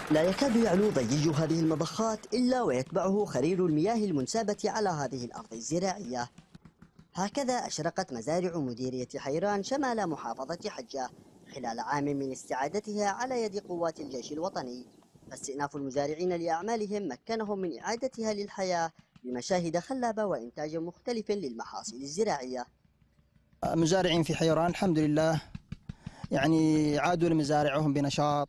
لا يكاد يعلو ضجيج هذه المضخات إلا ويتبعه خرير المياه المنسابة على هذه الأرض الزراعية. هكذا أشرقت مزارع مديرية حيران شمال محافظة حجة خلال عام من استعادتها على يد قوات الجيش الوطني، فاستئناف المزارعين لأعمالهم مكنهم من إعادتها للحياة بمشاهد خلابة وإنتاج مختلف للمحاصيل الزراعية. مزارعين في حيران الحمد لله يعني عادوا لمزارعهم بنشاط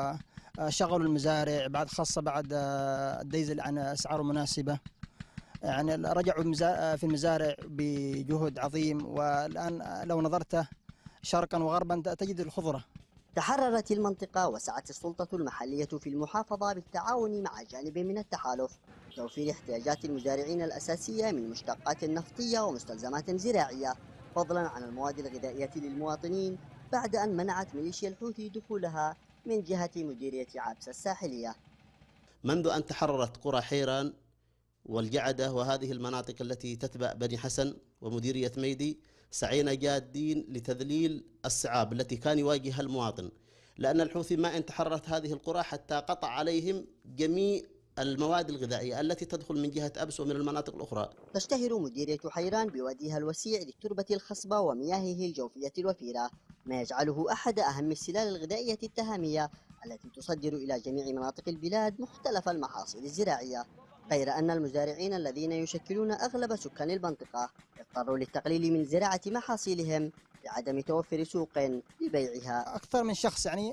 وشغلوا المزارع بعد، خاصة بعد الديزل عن أسعار مناسبة، يعني رجعوا في المزارع بجهد عظيم. والآن لو نظرت شرقا وغربا تجد الخضرة. تحررت المنطقة وسعت السلطة المحلية في المحافظة بالتعاون مع جانب من التحالف لتوفير احتياجات المزارعين الأساسية من مشتقات نفطية ومستلزمات زراعية، فضلا عن المواد الغذائية للمواطنين، بعد أن منعت ميليشيا الحوثي دخولها من جهة مديرية عابسة الساحلية. منذ أن تحررت قرى حيران والجعدة وهذه المناطق التي تتبع بني حسن ومديرية ميدي، سعينا جادين لتذليل الصعاب التي كان يواجهها المواطن، لأن الحوثي ما إن تحررت هذه القرى حتى قطع عليهم جميع المواد الغذائية التي تدخل من جهة أبس ومن المناطق الأخرى. تشتهر مديرية حيران بواديها الوسيع للتربة الخصبة ومياهه الجوفية الوفيرة، ما يجعله أحد أهم السلال الغذائية التهامية التي تصدر إلى جميع مناطق البلاد مختلف المحاصيل الزراعية، غير أن المزارعين الذين يشكلون أغلب سكان المنطقة اضطروا للتقليل من زراعة محاصيلهم لعدم توفر سوق لبيعها. أكثر من شخص يعني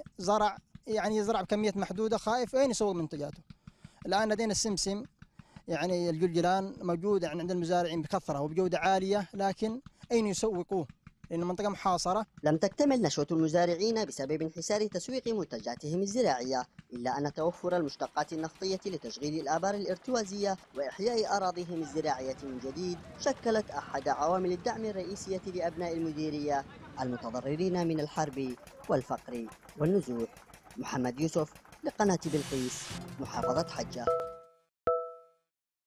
يزرع بكمية محدودة، خايف أين يسوق منتجاته. الآن لدينا السمسم يعني الجلجلان موجود يعني عند المزارعين بكثرة وبجودة عالية، لكن أين يسوقوه؟ لأن المنطقة محاصرة. لم تكتمل نشوة المزارعين بسبب انحسار تسويق منتجاتهم الزراعية، إلا أن توفر المشتقات النفطية لتشغيل الآبار الارتوازية وإحياء أراضيهم الزراعية من جديد شكلت أحد عوامل الدعم الرئيسية لأبناء المديرية المتضررين من الحرب والفقر والنزوح. محمد يوسف لقناة بلقيس، محافظة حجة.